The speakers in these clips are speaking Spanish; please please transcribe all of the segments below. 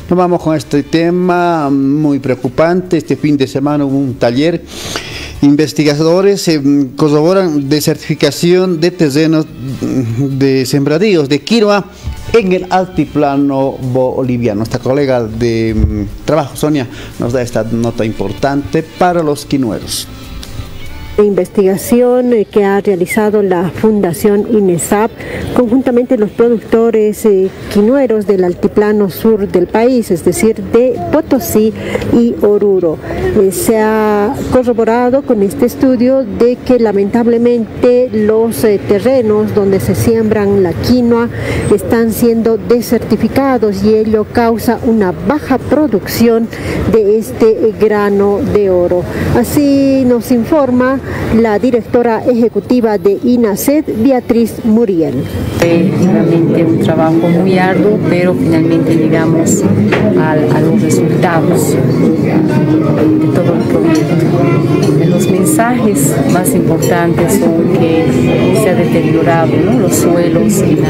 Nos vamos con este tema muy preocupante. Este fin de semana hubo un taller. Investigadores corroboran de certificación de terrenos de sembradíos de quinoa en el altiplano boliviano. Nuestra colega de trabajo, Sonia, nos da esta nota importante para los quinueros. Investigación que ha realizado la Fundación INESAP conjuntamente los productores quinueros del altiplano sur del país, es decir, de Potosí y Oruro. Se ha corroborado con este estudio de que lamentablemente los terrenos donde se siembran la quinoa están siendo desertificados y ello causa una baja producción de este grano de oro. Así nos informa la directora ejecutiva de INASED, Beatriz Muriel. Fue realmente un trabajo muy arduo, pero finalmente llegamos a los resultados de todo el proyecto. Los mensajes más importantes son que se ha deteriorado, ¿no?, los suelos en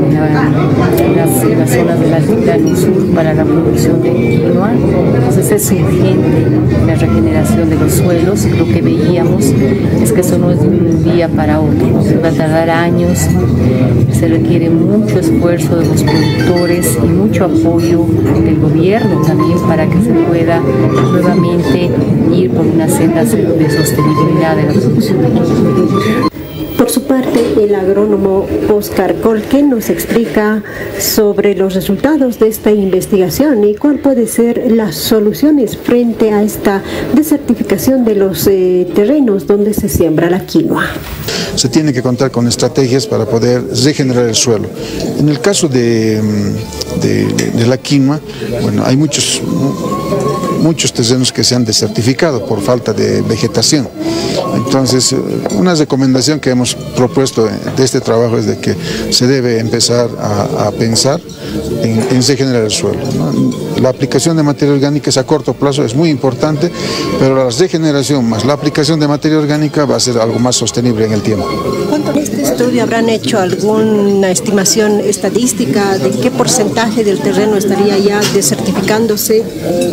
las zonas del altiplano sur para la producción de quinoa. Entonces es urgente la regeneración de los suelos. Lo que veíamos es que eso no es de un día para otro, se va a tardar años, se requiere mucho esfuerzo de los productores y mucho apoyo del gobierno también para que se pueda nuevamente ir por una senda de sostenibilidad de la producción. Por su parte, el agrónomo Oscar Colque nos explica sobre los resultados de esta investigación y cuál puede ser las soluciones frente a esta desertificación de los terrenos donde se siembra la quinoa. Se tiene que contar con estrategias para poder regenerar el suelo. En el caso de la quinoa, bueno, hay muchos terrenos que se han desertificado por falta de vegetación. Entonces, una recomendación que hemos propuesto de este trabajo es de que se debe empezar a pensar en regenerar el suelo, ¿no? La aplicación de materia orgánica a corto plazo es muy importante, pero la regeneración más la aplicación de materia orgánica va a ser algo más sostenible en el tiempo. ¿En este estudio habrán hecho alguna estimación estadística de qué porcentaje del terreno estaría ya desertificándose?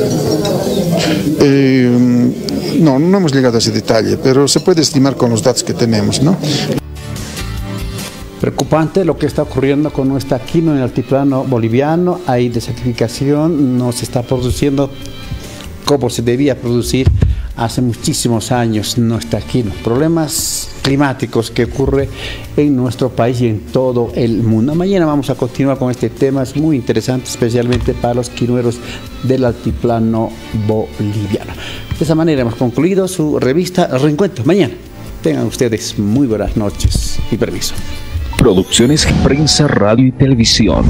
No hemos llegado a ese detalle, pero se puede estimar con los datos que tenemos, ¿no? Preocupante lo que está ocurriendo con nuestra quinoa en el altiplano boliviano. Hay desertificación, no se está produciendo como se debía producir hace muchísimos años nuestra quinoa. Problemas climáticos que ocurren en nuestro país y en todo el mundo. Mañana vamos a continuar con este tema, es muy interesante, especialmente para los quinueros del altiplano boliviano. De esa manera hemos concluido su revista Reencuentro. Mañana tengan ustedes muy buenas noches y permiso. Producciones Prensa, Radio y Televisión.